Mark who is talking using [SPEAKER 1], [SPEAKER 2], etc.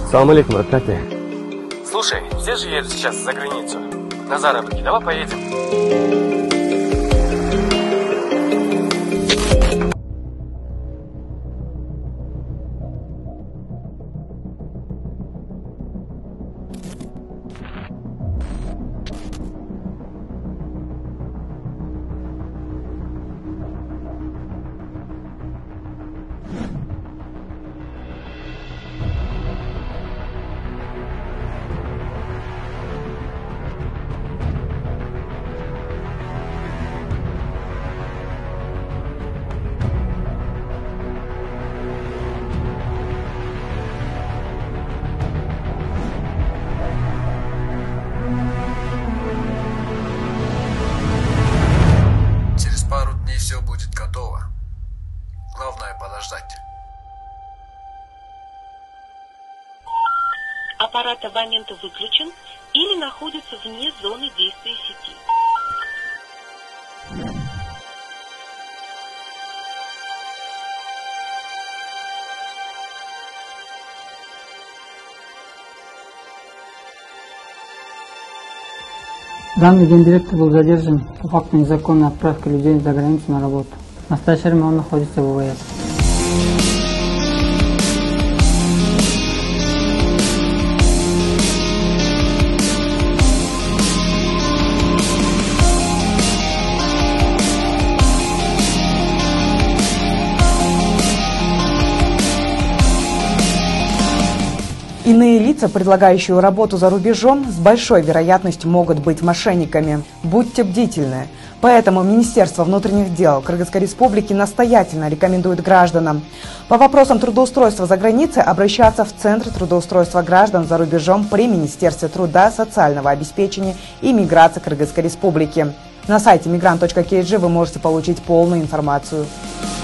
[SPEAKER 1] Салам алейкум, брат, как ты?
[SPEAKER 2] Слушай, все же едут сейчас за границу на заработки, давай поедем.
[SPEAKER 3] Через пару дней все будет готово. Главное подождать.
[SPEAKER 4] Аппарат абонента выключен или находится вне зоны действия сети.
[SPEAKER 5] Данный гендиректор был задержан по факту незаконной отправки людей за границу на работу. В настоящее время он находится в ВВС.
[SPEAKER 6] Иные лица, предлагающие работу за рубежом, с большой вероятностью могут быть мошенниками. Будьте бдительны. Поэтому Министерство внутренних дел Кыргызской Республики настоятельно рекомендует гражданам по вопросам трудоустройства за границей обращаться в Центр трудоустройства граждан за рубежом при Министерстве труда, социального обеспечения и миграции Кыргызской Республики. На сайте migrant.kg вы можете получить полную информацию.